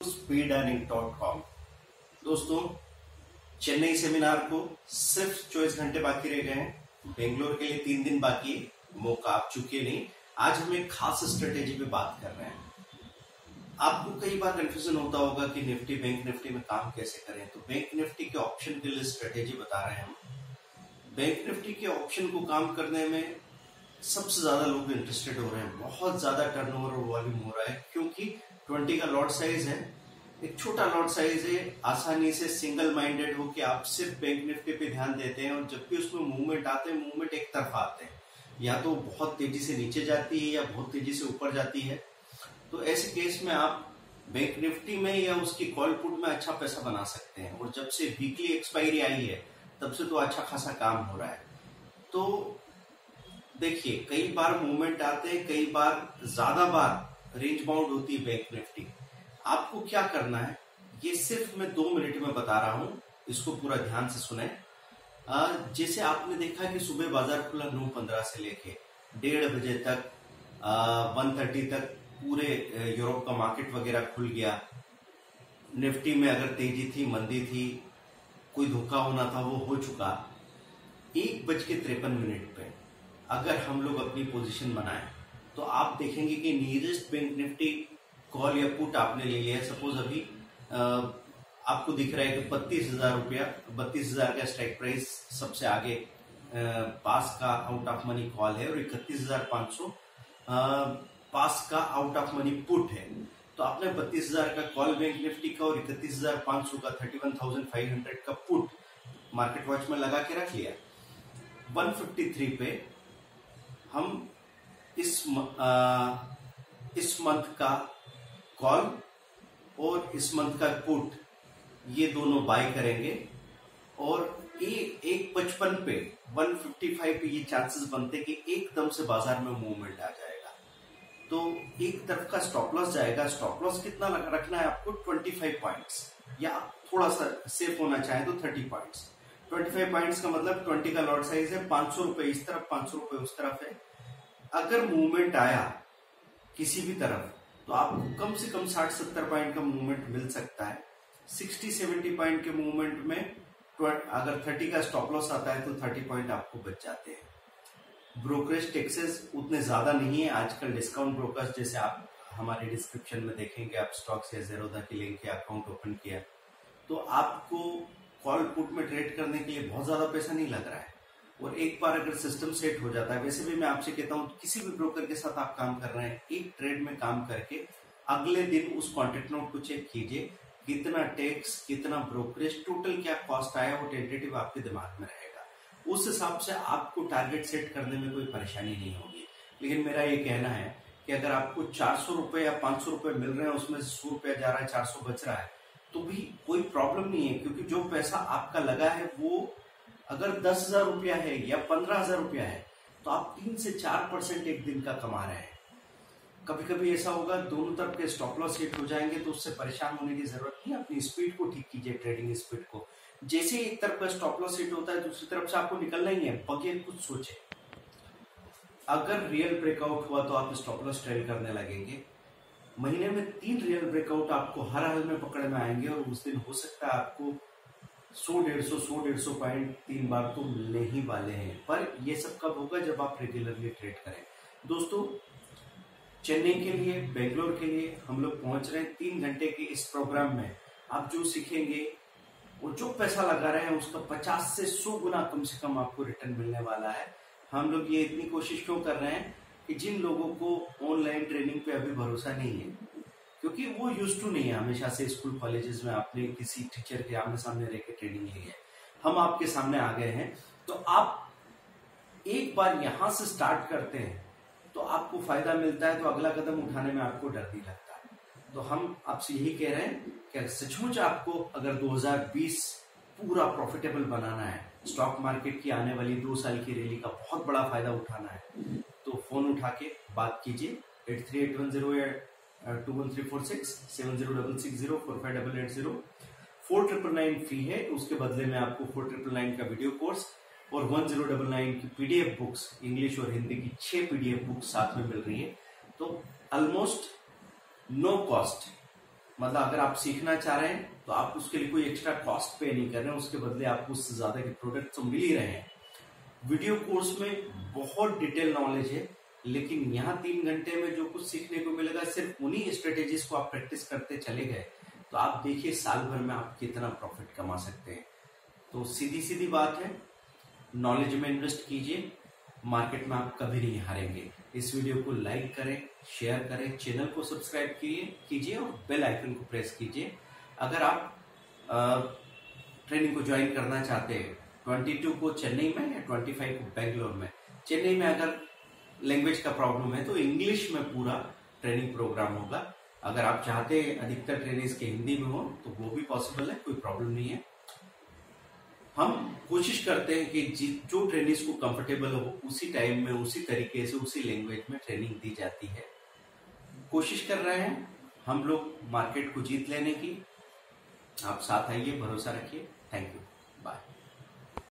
speedlearning.com। दोस्तों, चेन्नई सेमिनार को सिर्फ 24 घंटे बाकी रह गए हैं। बेंगलोर के लिए 3 दिन बाकी, मौका आप चुके नहीं। आज हम एक खास स्ट्रेटेजी पे बात कर रहे हैं। आपको कई बार कंफ्यूजन होता होगा कि निफ्टी बैंक निफ्टी में काम कैसे करें, तो बैंक निफ्टी के ऑप्शन के लिए स्ट्रेटेजी बता रहे हैं हम। बैंक निफ्टी के ऑप्शन को काम करने में सबसे ज्यादा लोग इंटरेस्टेड हो रहे हैं। बहुत ज्यादा टर्नओवर और वॉल्यूम हो रहा है क्योंकि 20 का लॉट साइज है, एक छोटा लॉट साइज है। आसानी से सिंगल माइंडेड हो कि आप सिर्फ बैंक निफ्टी पे ध्यान देते हैं और जब भी उसमें मूवमेंट आते हैं, मूवमेंट एक तरफ आते हैं, या तो बहुत तेजी से नीचे जाती है या बहुत तेजी से ऊपर जाती है। तो ऐसे केस में आप बैंक निफ्टी में या उसकी कॉल पुट में अच्छा पैसा बना सकते हैं। और जब से वीकली एक्सपायरी आई है तब से तो अच्छा खासा काम हो रहा है। तो देखिए, कई बार मूवमेंट आते हैं, कई बार ज्यादा बार रेंज बाउंड होती है बैंक निफ्टी। आपको क्या करना है ये सिर्फ मैं 2 मिनट में बता रहा हूं, इसको पूरा ध्यान से सुने। जैसे आपने देखा कि सुबह बाजार खुला 9:15 से लेके 1:30 बजे तक, 1:30 तक पूरे यूरोप का मार्केट वगैरह खुल गया। निफ्टी में अगर तेजी थी, मंदी थी, कोई धोखा होना था वो हो चुका। 1:53 पे अगर हम लोग अपनी पोजीशन बनाएं तो आप देखेंगे कि नियरेस्ट बैंक निफ्टी कॉल या पुट आपने ले लिया है। सपोज अभी आपको दिख रहा है कि 32,000 रुपया, 32,000 का स्ट्राइक प्राइस सबसे आगे पास का आउट ऑफ मनी कॉल है और 31,500 पास का आउट ऑफ मनी पुट है। तो आपने 32,000 का कॉल बैंक निफ्टी का और 31,500 का 31,500 का पुट मार्केट वॉच में लगा के रख लिया। 153 पे हम इस मंथ का कॉल और इस मंथ का पुट ये दोनों बाय करेंगे और 1:55 पे 155 पे ये चांसेस बनते कि एकदम से बाजार में मूवमेंट आ जाएगा। तो एक तरफ का स्टॉप लॉस जाएगा। स्टॉप लॉस कितना रखना है आपको? 25 पॉइंट्स, या थोड़ा सा सेफ होना चाहे तो 30 पॉइंट्स। 25 पॉइंट्स का मतलब 20 का लॉट साइज है, 500 रुपए इस तरफ, 500 रुपए उस तरफ है। अगर मूवमेंट आया किसी भी तरफ तो आपको कम से कम 60-70 पॉइंट का मूवमेंट मिल सकता है। 60-70 पॉइंट के मूवमेंट में अगर 30 का स्टॉप लॉस आता है तो 30 पॉइंट आपको बच जाते हैं। ब्रोकरेज टैक्सेस उतने ज्यादा नहीं है आजकल। डिस्काउंट ब्रोकर्स जैसे आप हमारे डिस्क्रिप्शन में देखेंगे, आप स्टॉक्स या ज़ेरोधा की लिंक या अकाउंट ओपन किया तो आपको कॉल पुट में ट्रेड करने के लिए बहुत ज्यादा पैसा नहीं लग रहा है। और एक बार अगर सिस्टम सेट हो जाता है, वैसे भी मैं आपसे कहता हूं किसी भी ब्रोकर के साथ आप काम कर रहे हैं, एक ट्रेड में काम करके अगले दिन उस कॉन्ट्रैक्ट नोट को चेक कीजिए, कितना टैक्स, कितना ब्रोकरेज, टोटल क्या कॉस्ट आया, वो टेंटेटिव आपके दिमाग में रहेगा। उस हिसाब से आपको टारगेट सेट करने में कोई परेशानी नहीं होगी। लेकिन मेरा ये कहना है कि अगर आपको 400 रुपए या 500 रुपए मिल रहे हैं, उसमें से 100 रुपया जा रहा है, 400 बच रहा है, तो भी कोई प्रॉब्लम नहीं है। क्योंकि जो पैसा आपका लगा है वो अगर 10,000 रुपया है या 15,000 रुपया है तो आप 3 से 4% एक दिन का कमा रहे हैं। कभी कभी ऐसा होगा दोनों तरफ के स्टॉप लॉस हिट हो जाएंगे तो उससे परेशान होने की जरूरत नहीं। अपनी स्पीड को ठीक कीजिए, ट्रेडिंग स्पीड को। जैसे ही एक तरफ का स्टॉप लॉस हिट होता है दूसरी तरफ से आपको निकलना ही है, बगैर कुछ सोचे। अगर रियल ब्रेकआउट हुआ तो आप स्टॉप लॉस ट्रेल करने लगेंगे। महीने में 3 रियल ब्रेकआउट आपको हर हाल में पकड़ में आएंगे और उस दिन हो सकता है आपको 100-150 पॉइंट 3 बार तो मिलने ही वाले हैं। पर ये सब कब होगा? जब आप रेगुलरली ट्रेड करें। दोस्तों, चेन्नई के लिए, बेंगलोर के लिए हम लोग पहुंच रहे हैं। 3 घंटे के इस प्रोग्राम में आप जो सीखेंगे और जो पैसा लगा रहे हैं उसका 50 से 100 गुना कम से कम आपको रिटर्न मिलने वाला है। हम लोग ये इतनी कोशिश क्यों कर रहे हैं कि जिन लोगों को ऑनलाइन ट्रेनिंग पे अभी भरोसा नहीं है, क्योंकि वो यूज टू नहीं है, हमेशा से स्कूल कॉलेजेस में आपने किसी टीचर के आमने सामने रह के ट्रेनिंग ली है, हम आपके सामने आ गए हैं। तो आप एक बार यहां से स्टार्ट करते हैं तो आपको फायदा मिलता है, तो अगला कदम उठाने में आपको डर नहीं लगता है। तो हम आपसे यही कह रहे हैं कि सचमुच आपको अगर 2020 पूरा प्रॉफिटेबल बनाना है, स्टॉक मार्केट की आने वाली 2 साल की रैली का बहुत बड़ा फायदा उठाना है, तो फोन उठा के बात कीजिए। 8381 या 21346 7066045880। 4999 फी है, उसके बदले में आपको 4999 का वीडियो कोर्स और 1099 की पीडीएफ बुक्स, इंग्लिश और हिंदी की 6 पीडीएफ बुक्स साथ में मिल रही है। तो ऑलमोस्ट नो कॉस्ट मतलब अगर आप सीखना चाह रहे हैं तो आप उसके लिए कोई एक्स्ट्रा कॉस्ट पे नहीं कर रहे हैं, उसके बदले आपको उससे ज्यादा के प्रोडक्ट तो मिल ही रहे हैं। वीडियो कोर्स में बहुत डिटेल नॉलेज है, लेकिन यहाँ 3 घंटे में जो कुछ सीखने को मिलेगा सिर्फ उन्हीं स्ट्रेटेजीज को आप प्रैक्टिस करते चले गए तो आप देखिए साल भर में आप कितना प्रॉफिट कमा सकते हैं। तो सीधी सीधी बात है, नॉलेज में इन्वेस्ट कीजिए, मार्केट में आप कभी नहीं हारेंगे। इस वीडियो को लाइक करें, शेयर करें, चैनल को सब्सक्राइब कीजिए और बेल आइकन को प्रेस कीजिए। अगर आप ट्रेनिंग को ज्वाइन करना चाहते हैं 22 को चेन्नई में या 25 को बेंगलोर में, चेन्नई में अगर लैंग्वेज का प्रॉब्लम है तो इंग्लिश में पूरा ट्रेनिंग प्रोग्राम होगा। अगर आप चाहते हैं अधिकतर ट्रेनिंग्स के हिंदी में हो तो वो भी पॉसिबल है, कोई प्रॉब्लम नहीं है। हम कोशिश करते हैं कि जो ट्रेनिंग्स को कंफर्टेबल हो उसी टाइम में, उसी तरीके से, उसी लैंग्वेज में ट्रेनिंग दी जाती है। कोशिश कर रहे हैं हम लोग मार्केट को जीत लेने की। आप साथ आइए, भरोसा रखिए। Thank you.